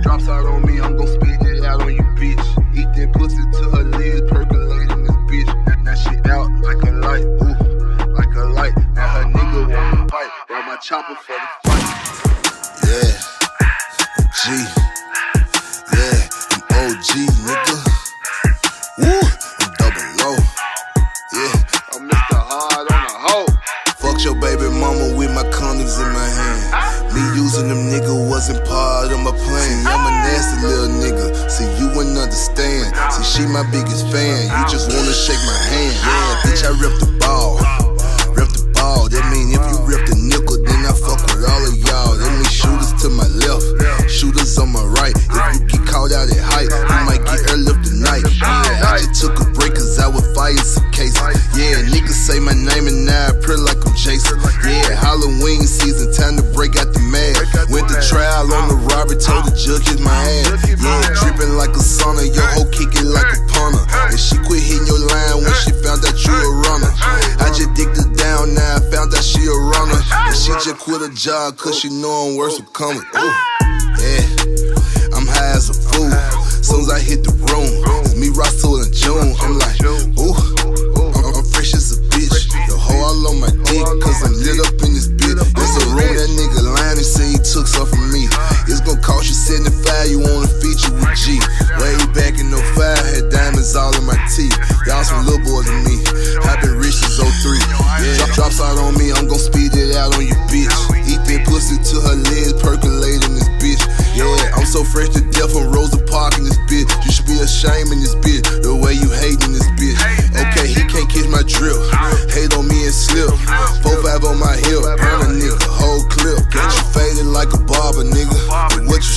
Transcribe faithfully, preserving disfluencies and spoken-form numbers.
drops out on me, I'm gon' spit it out on you, bitch. Eat that pussy till her legs percolating this bitch. Now she out like a light, ooh, like a light. Now her nigga wanna fight, roll my chopper for the fight. Yeah, G, yeah, I'm O G, nigga. Woo, I'm double low. Yeah, I'm Mister Hard on the hoe. Fucked your baby mama with my condoms in my hand. Me using them nigga wasn't part of my plan. I'm a nasty little nigga, see you wouldn't understand. See she my biggest fan, you just wanna shake my hand. Yeah, bitch I rip the ball, rip the ball. That mean if you rip the nickel, then I fuck with all of y'all. That mean shooters to my left, shooters on my right. If you get caught out at height, you might get airlift tonight. Yeah, I just took a break cause I would fire some cases. Yeah, niggas say my name and now I pray like I'm Jason. Yeah, Halloween season, time to break out the mask. Went to trial on the robbery, told the judge hit my ass. Yeah, dripping like a sauna, your hoe kicking like a punter. And she quit hitting your line when she found out you a runner. I just digged her down, now I found out she a runner. And she just quit her job cause she know I'm worse with coming. Ooh, yeah, I'm high as a fool. Soon as I hit the room, it's me, Russell, and June. I'm like, ooh, I'm, I'm fresh as a bitch. The hoe all on my dick, cause I'm lit up in this bitch. There's a room that nigga lying and say he took some from me. It's gon' cost you seventy-five, you wanna feature with G. Way back in oh five, had diamonds all in my teeth. Y'all some little boys than me. I been rich since oh three. Yeah, drop, drops out on me, I'm gon' speed it out on you, bitch. Eat that pussy till her legs percolating this bitch. Yeah, I'm so fresh to death from Rosa Park in this bitch. You should be ashamed in this bitch, the way you hating this bitch. Okay, he can't catch my drip. Hate on me and slip. four five on my hip, burn a nigga, whole clip. Got you faded like a barber, nigga. But what you